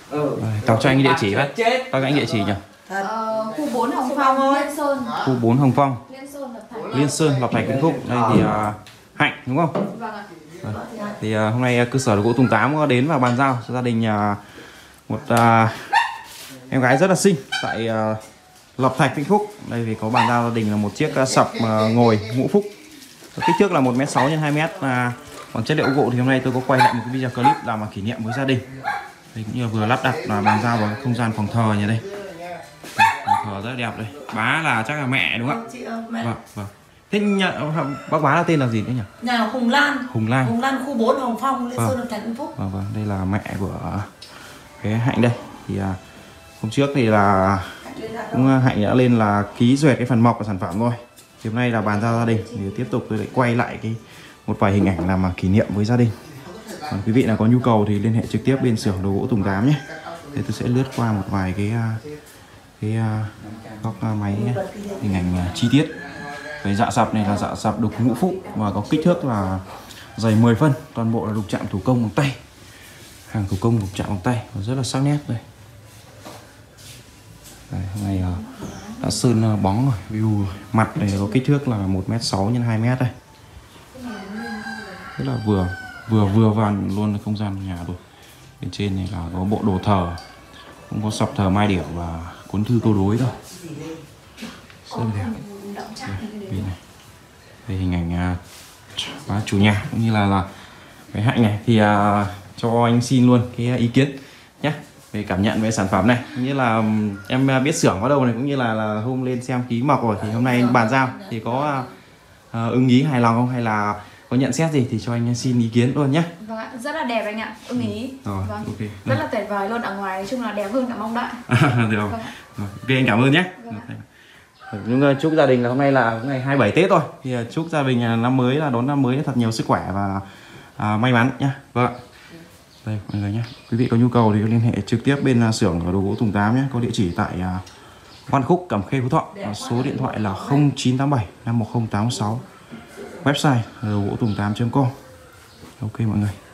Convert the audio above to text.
Đọc cho anh địa chỉ phát. Đọc cho anh địa chỉ nhỉ? Khu 4 Hồng Phong, Liên Sơn. Khu 4 Hồng Phong, Liên Sơn, Lộc Thạch, Vĩnh Phúc. Đây thì Hạnh đúng không? Vâng ạ. Thì hôm nay cơ sở đồ gỗ Tùng Tám có đến và bàn giao cho gia đình một em gái rất là xinh tại Lộc Thạch, Vĩnh Phúc. Đây thì có bàn giao gia đình là một chiếc sập ngồi ngũ phúc, kích thước là 1m6 x 2m. Còn chất liệu gỗ thì hôm nay tôi có quay lại một cái video clip làm kỷ niệm với gia đình. Đây cũng như vừa lắp đặt là bàn giao vào không gian phòng thờ như đây. Phòng thờ rất là đẹp đây. Bá là chắc là mẹ đúng không ạ? Mẹ. Vâng. Thế bác Bá là tên là gì nữa nhỉ? Nhà Hùng Lan. Hùng Lan. Hùng Lan khu 4 Hồng Phong, Liên Sơn, Lộc Thạch, Vĩnh Phúc. Vâng, đây là mẹ của cái Hạnh đây. Thì hôm trước thì là cũng Hạnh đã lên là ký duyệt cái phần mộc của sản phẩm rồi. Thì hôm nay là bàn giao gia đình thì tiếp tục tôi lại quay lại một vài hình ảnh làm kỷ niệm với gia đình. Còn quý vị nào có nhu cầu thì liên hệ trực tiếp bên xưởng đồ gỗ Tùng Tám nhé. Thì tôi sẽ lướt qua một vài góc máy hình ảnh chi tiết. Cái dạ sập này là dạ sập đục ngũ phúc và có kích thước là dày 10 phân, toàn bộ là đục chạm thủ công bằng tay, hàng thủ công đục chạm bằng tay, rất là sắc nét đây. Đây, hôm nay đã sơn bóng rồi, view mặt này có kích thước là 1m6 x 2m đây, rất là vừa vặn luôn không gian nhà rồi. Bên trên này là có bộ đồ thờ, cũng có sập thờ mai điểu và cuốn thư câu đối thôi, rất là đẹp. Đây, đây hình ảnh chủ nhà cũng như là cái Hạnh này thì cho anh xin luôn cái ý kiến nhé về cảm nhận về sản phẩm này, cũng như là em biết xưởng ở đâu này, cũng như là hôm lên xem ký mộc rồi thì hôm nay bàn giao thì có ưng ý hài lòng không, hay là có nhận xét gì thì cho anh xin ý kiến luôn nhé. Vâng ạ, rất là đẹp anh ạ, ưng ý. Rồi, vâng. Okay. Rất là tuyệt vời luôn, ở ngoài nói chung là đẹp hơn cả mong đợi. Được không? Vâng. Ok, anh cảm ơn nhé. Vâng. Chúc gia đình là hôm nay là ngày 27 Tết rồi thì chúc gia đình năm mới là đón năm mới thật nhiều sức khỏe và may mắn nhé. Vâng. Đây mọi người nhé, quý vị có nhu cầu thì liên hệ trực tiếp bên xưởng ở đồ gỗ Tùng Tám nhé, có địa chỉ tại Văn Khúc, Cẩm Khê, Phú Thọ. Số điện thoại là 0987 510 816, website đồ gỗ tùng 8.com. Ok mọi người.